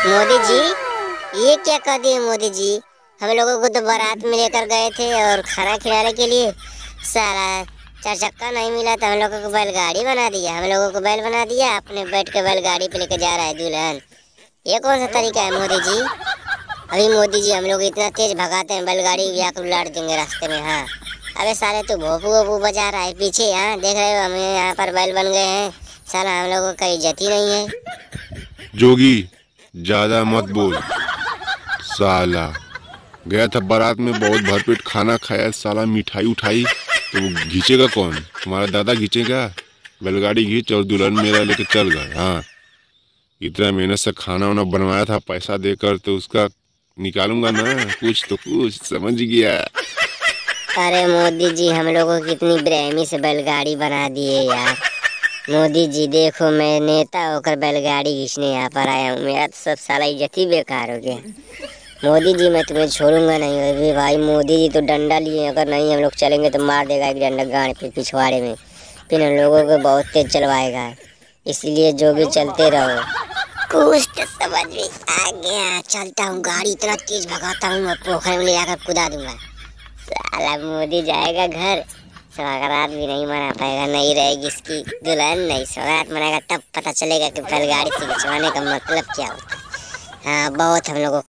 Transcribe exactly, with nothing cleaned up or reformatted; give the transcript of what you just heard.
मोदी जी, ये क्या कर दिए मोदी जी। हम लोगों को तो बारात में लेकर गए थे और खाना खिलाने के लिए, साला चार चक्का नहीं मिला तो हम लोगों को बैलगाड़ी बना दिया। हम लोगों को बैल बना दिया, अपने बैठ के बैलगाड़ी पे लेके जा रहा है दुल्हन। ये कौन सा तरीका है मोदी जी। अभी मोदी जी हम लोग इतना तेज भगाते हैं, बैलगाड़ी भी आकर उलाट देंगे रास्ते में। हाँ अबे साले तू भोपू वोपू बजा रहा है पीछे। यहाँ देख रहे हो हमें यहाँ पर बैल बन गए हैं, साला हम लोगों का इज्जत ही नहीं है। जोगी ज्यादा मत बोल साला। गया था बारात में, बहुत भरपेट खाना खाया साला, मिठाई उठाई, तो वो घींचेगा कौन? तुम्हारा दादा घींचेगा? बैलगाड़ी घींच और दुल्हन मेरा लेके चल गए। हाँ इतना मेहनत से खाना वाना बनवाया था पैसा देकर, तो उसका निकालूंगा ना कुछ तो कुछ, समझ गया। अरे मोदी जी हम लोगों की इतनी बेरहमी से बैलगाड़ी बना दिए यार। मोदी जी देखो, मैं नेता होकर बैलगाड़ी खींचने यहाँ पर आया हूँ, मेरा तो सब साला इज्जत ही बेकार हो गया। मोदी जी मैं तुम्हें छोड़ूंगा नहीं। अरे भाई मोदी जी तो डंडा लिए, अगर नहीं हम लोग चलेंगे तो मार देगा एक डंडा गाड़ पे पिछवाड़े में, फिर हम लोगों को बहुत तेज चलवाएगा। इसलिए जोगी चलते रहो। कुछ तो समझ में आ गया, चलता हूँ, गाड़ी इतना तेज भगाता हूँ मैं पोखर में ले जाकर कुदा दूंगा। साला मोदी जाएगा घर, सौगात भी नहीं मना पाएगा, नहीं रहेगी इसकी दुल्हन, नहीं सौगात मनाएगा, तब पता चलेगा कि बैलगाड़ी से खिंचवाने का मतलब क्या होता है। हाँ बहुत हम लोगों